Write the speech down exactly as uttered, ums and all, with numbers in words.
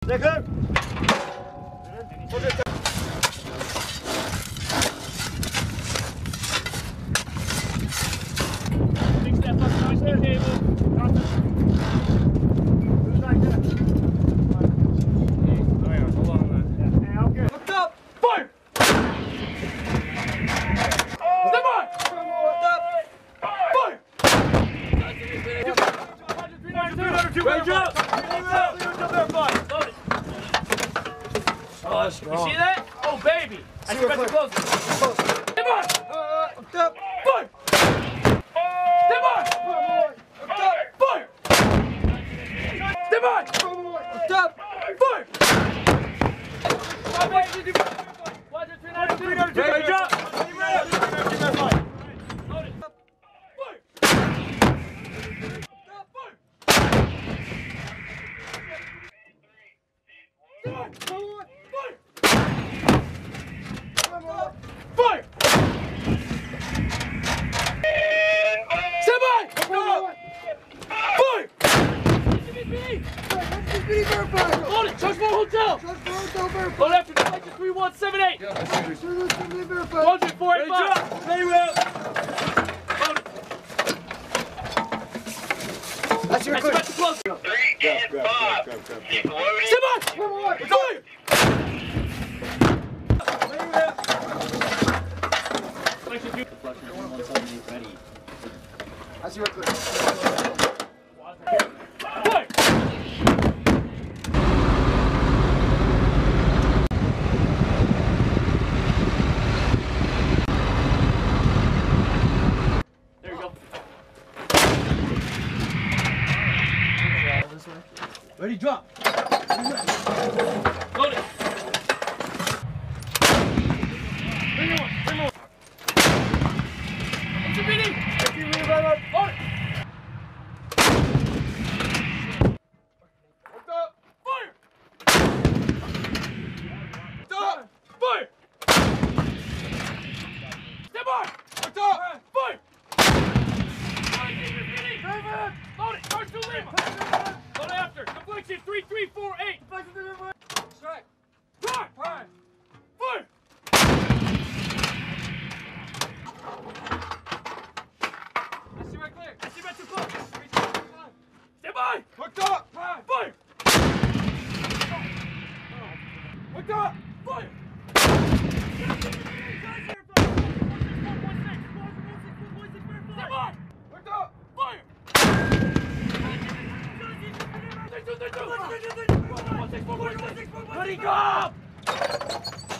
Lekker! Links, left, left, nice, table. Oh, you see that? Oh, baby! I see what's close. Come on! Up top! Fire! Step on! Up top! Fire! Step on! Up top! Fire! One, two, three, nine, two, three, two, ready, drop! Fire! Stand by! Fire! Hold it! Charge for hotel! Hold after the flight to three one seven eight! one two four eight five! Ready, roll! That's your quick! Close! Three and five. Keep loading. Stand by! Fire! I see your quick. Fire! There you go. Ready, drop! Load it! Bring it on! Bring it on! What's your meeting? Load it! Fire! Stop! Fire! Step on! Stop! Fire! Load it! Charge to Lima! Load after! Deflection three three four eight! Strike! Fire! Fire! Fire! I see right clear! I see right too close! Stand by! Hooked up! Fire! Hooked up! Fire! Stand by! Hooked up! Fire! Ready, go!